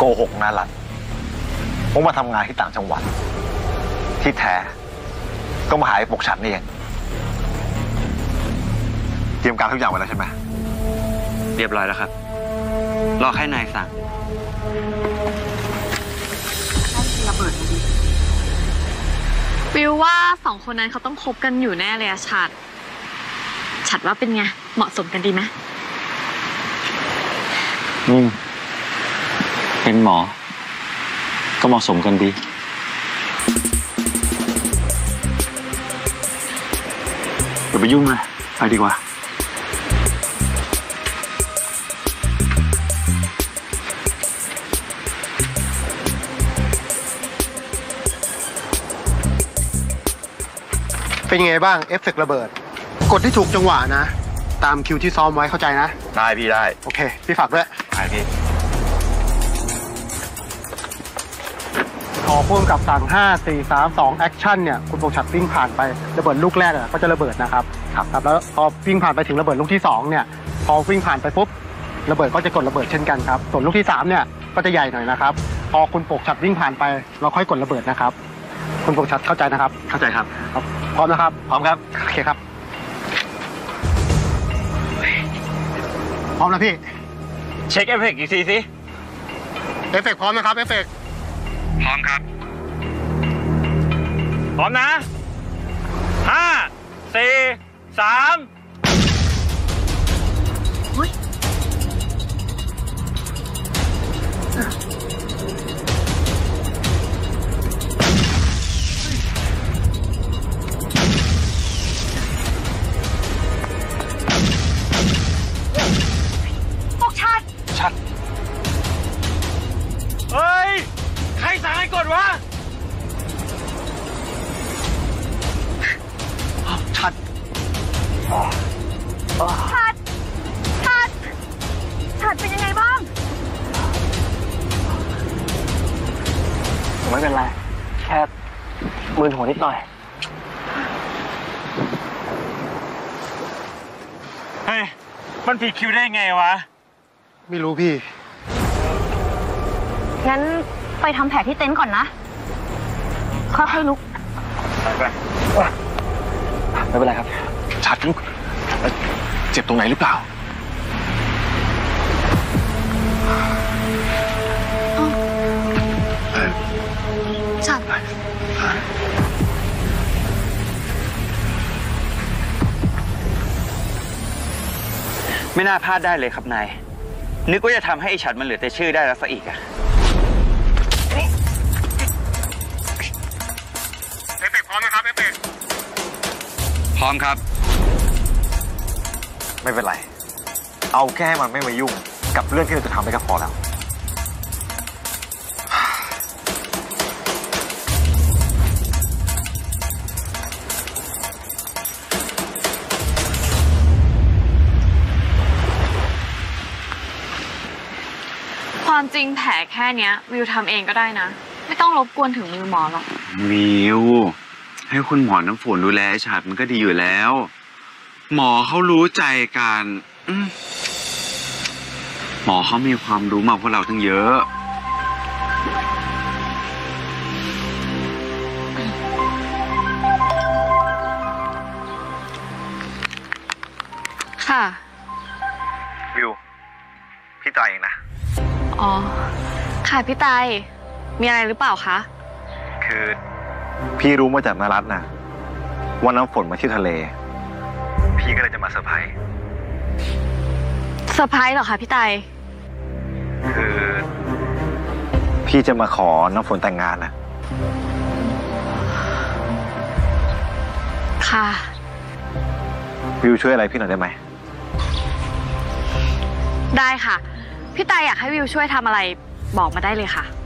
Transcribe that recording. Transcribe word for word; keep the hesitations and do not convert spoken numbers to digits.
หกนารัตผมมาทำงานที่ต่างจังหวัดที่แท้ก็มาหาไอ้ปกฉันนี่เองเตรียมการทุกอย่างไว้แล้วใช่ไหมเรียบร้อยแล้วครับรอแค่นายสั่งระเบิดมาดิวิวว่าสองคนนั้นเขาต้องคบกันอยู่แน่เลยอะฉัดฉัดว่าเป็นไงเหมาะสมกันดีไหมอืมเป็นหมอก็เหมาะสมกันดีอย่าไปยุ่งเลยไปดีกว่าเป็นยังไงบ้างเอฟเฟกต์ระเบิดกดที่ถูกจังหวะนะตามคิวที่ซ้อมไว้เข้าใจนะได้พี่ได้โอเคพี่ฝากด้วยได้พี่พอพ่วงกับสั่งห้า สี่ สาม สองแอคชั่นเนี่ยคุณปกฉัดวิ่งผ่านไประเบิดลูกแรกอ่ะก็จะระเบิดนะครับครับครับแล้วพอวิ่งผ่านไปถึงระเบิดลูกที่สองเนี่ยพอวิ่งผ่านไปปุ๊บระเบิดก็จะกดระเบิดเช่นกันครับส่วนลูกที่สามเนี่ยก็จะใหญ่หน่อยนะครับพอคุณปกฉัดวิ่งผ่านไปเราค่อยกดระเบิดนะครับคุณปกฉัดเข้าใจนะครับเข้าใจครับครับพร้อมนะครับพร้อมครับโอเคครับพร้อมนะพี่เช็คเอฟเฟกต์อีกทีสิเอฟเฟกต์พร้อมนะครับเอฟเฟกต์พร้อมครับพร้อมนะห้าสี่สามชัดเฮ้ยใครสั่งให้กดวะชัดชัดชัดชัดเป็นยังไงบ้างไม่เป็นไรแค่มือหัวนิดหน่อยเฮ้ยมันผิดคิวได้ไงวะไม่รู้พี่งั้นไปทำแผลที่เต็นท์ก่อนนะค่อยๆลุกไม่เป็นไรครับชัดเจ็บตรงไหนหรือเปล่าชัดไม่น่าพลาดได้เลยครับนายนึกว่าจะทำให้ไอ้ฉัดมันเหลือแต่ชื่อได้แล้วซะอีกอะเอฟเฟกต์พร้อมนะครับเอฟเฟกต์พร้อมครับไม่เป็นไรเอาแค่มันไม่มายุ่งกับเรื่องที่เราจะทำได้ก็พอแล้วความจริงแผลแค่นี้วิวทำเองก็ได้นะไม่ต้องรบกวนถึงมือหมอหรอกวิวให้คุณหมอน้ำฝนดูแลไอ้ฉัดมันก็ดีอยู่แล้วหมอเขารู้ใจกันหมอเขามีความรู้มากกว่าเราทั้งเยอะค่ะวิวพี่ตายเองนะอ๋อค่ะพี่ไตมีอะไรหรือเปล่าคะคือพี่รู้มาจากนารัตน์นะว่าน้ำฝนมาที่ทะเลพี่ก็เลยจะมาเซอร์ไพรส์เซอร์ไพรส์เหรอคะพี่ไตคือพี่จะมาขอน้ำฝนแต่งงานนะค่ะวิวช่วยอะไรพี่หน่อยได้ไหมได้ค่ะพี่ไตอยากให้วิวช่วยทำอะไรบอกมาได้เลยค่ะ